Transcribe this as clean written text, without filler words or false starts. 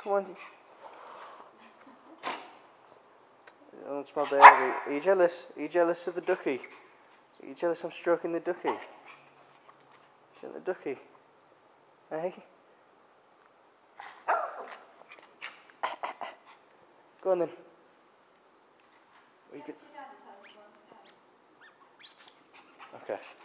Come on. Oh, it's my baby. Are you jealous? Are you jealous of the ducky? Are you jealous I'm stroking the ducky? Is that the ducky? Hey? Go on then. Okay.